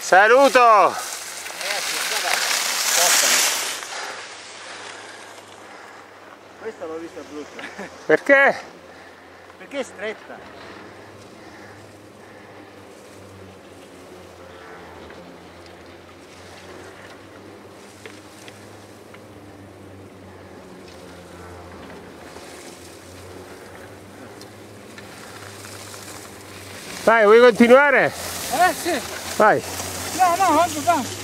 Saluto! Ragazzi, spostami. Questa l'ho vista brutta. Perché? Perché è stretta. Vai, vuoi continuare? Sì. Vai. No, no, oggi va.